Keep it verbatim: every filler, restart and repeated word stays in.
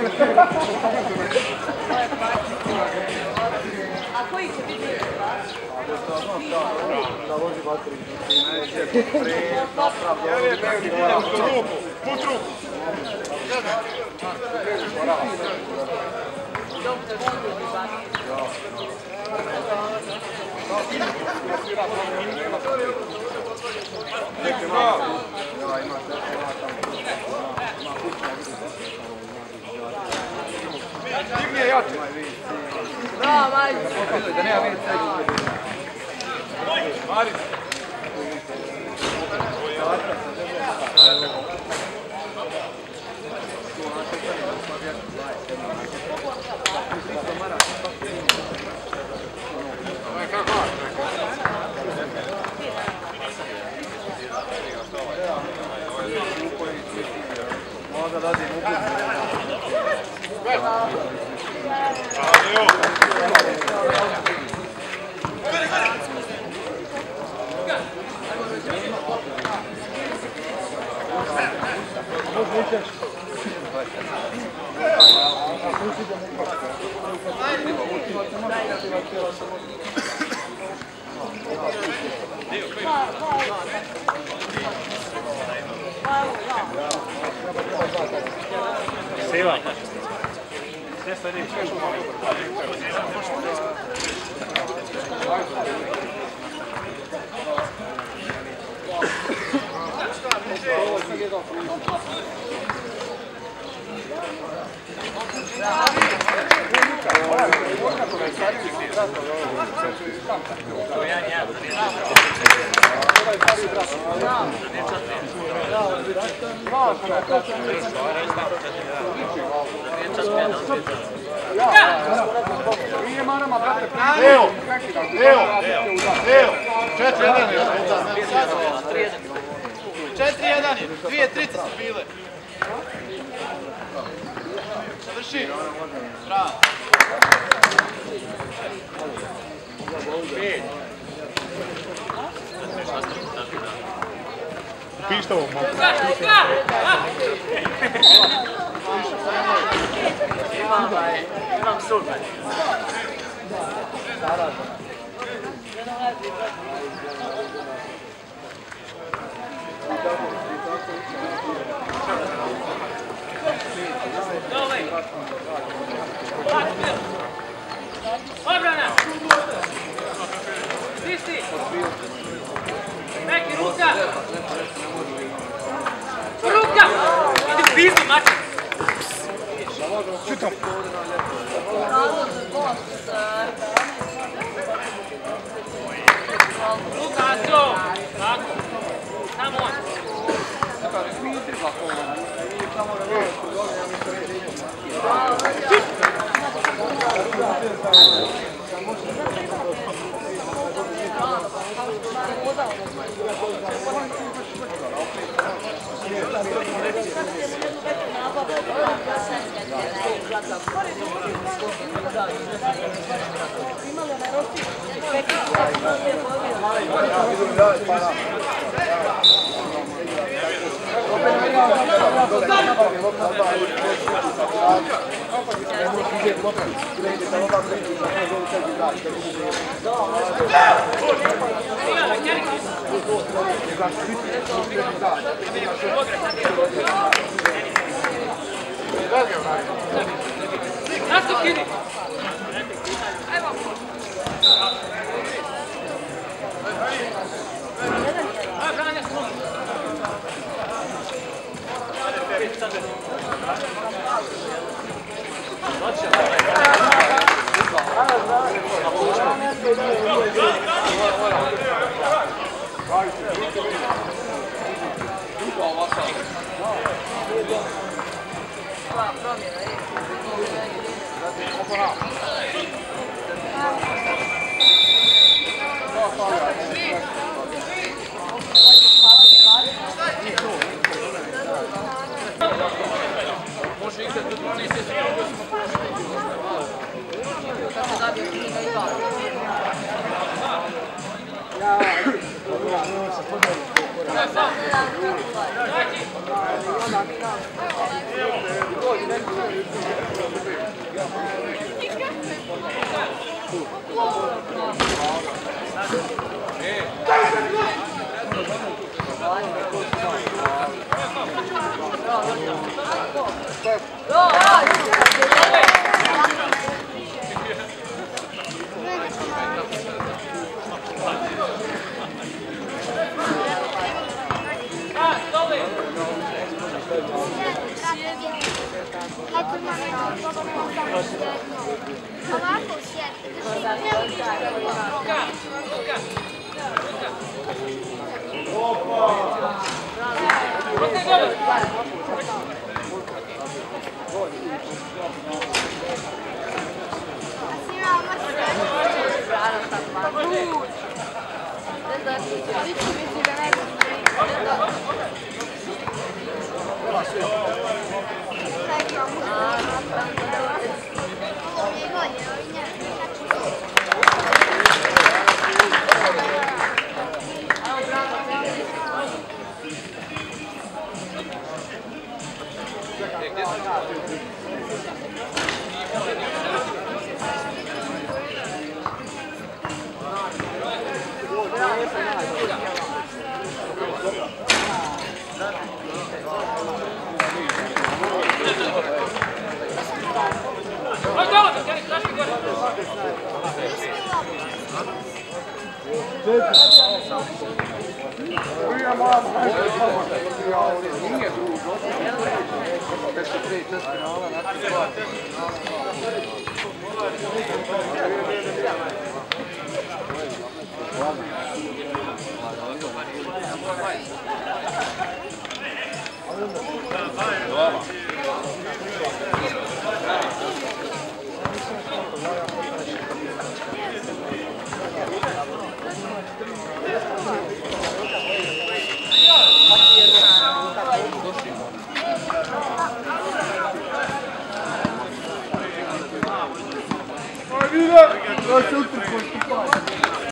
A koji će biti? Naloži vatri. Put ruku, put ruku. Digni je jače. Bravo, Marić. Da nema vidjeti. Marić. Možda radim upuću. Seva. Sve sve nije. Evo, evo, evo, četiri jedan je. Četiri jedan je, dvije trice su bile. Završi. Bravo. Pišta ovo malo. Imam, imam sulbe. Obrana! Stisti! Neki ruka! Ruka! Idi u pizdu, mači! Čutam! Ruka, Aco! Tako! Samo on! Nastup kidi! Ja, Ovako sjeti, ne Nije drugo. Nešto prije četvrtfinala, nakon dva. Ajde, da se utrpoj, stupaj.